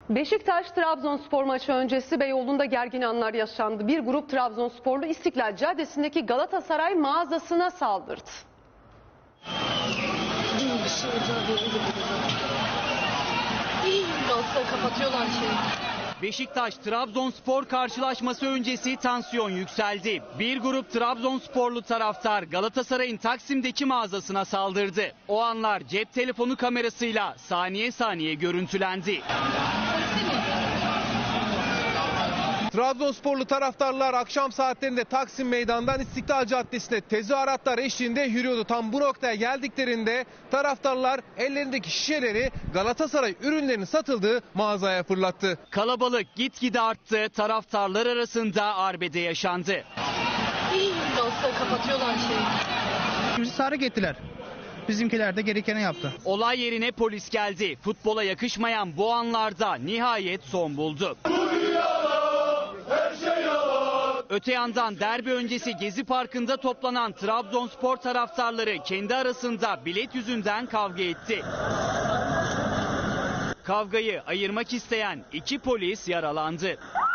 Beşiktaş-Trabzonspor maçı öncesi Beyoğlu'nda gergin anlar yaşandı. Bir grup Trabzonsporlu İstiklal Caddesi'ndeki Galatasaray mağazasına saldırdı. Kapatıyorlar şeyi. Beşiktaş-Trabzonspor karşılaşması öncesi tansiyon yükseldi. Bir grup Trabzonsporlu taraftar Galatasaray'ın Taksim'deki mağazasına saldırdı. O anlar cep telefonu kamerasıyla saniye saniye görüntülendi. Trabzonsporlu taraftarlar akşam saatlerinde Taksim Meydanı'ndan İstiklal Caddesi'ne tezahüratlar eşliğinde yürüyordu. Tam bu noktaya geldiklerinde taraftarlar ellerindeki şişeleri Galatasaray ürünlerinin satıldığı mağazaya fırlattı. Kalabalık gitgide arttı. Taraftarlar arasında arbede yaşandı. Kapatıyorlar şeyi. Bizi tahrik ettiler. Bizimkiler de gerekeni yaptı. Olay yerine polis geldi. Futbola yakışmayan bu anlarda nihayet son buldu. Öte yandan derbi öncesi Gezi Parkı'nda toplanan Trabzonspor taraftarları kendi arasında bilet yüzünden kavga etti. Kavgayı ayırmak isteyen iki polis yaralandı.